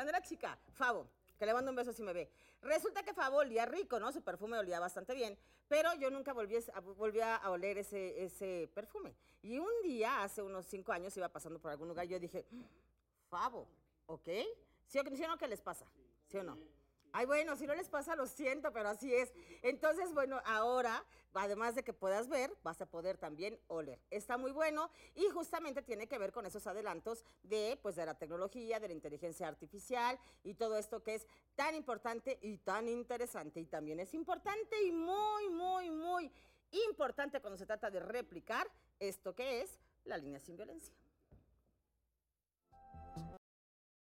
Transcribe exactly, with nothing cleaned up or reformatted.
cuando era chica, Favo, que le mando un beso si me ve. Resulta que Favo olía rico, ¿no? Su perfume olía bastante bien, pero yo nunca volví a, volví a oler ese, ese perfume. Y un día, hace unos cinco años, iba pasando por algún lugar, yo dije, Favo, ¿ok? ¿Sí o, ¿sí o no? ¿Qué les pasa? ¿Sí o no? Ay, bueno, si no les pasa, lo siento, pero así es. Entonces, bueno, ahora, además de que puedas ver, vas a poder también oler. Está muy bueno y justamente tiene que ver con esos adelantos de, pues, de la tecnología, de la inteligencia artificial y todo esto que es tan importante y tan interesante. Y también es importante y muy, muy, muy importante cuando se trata de replicar esto que es la línea sin violencia.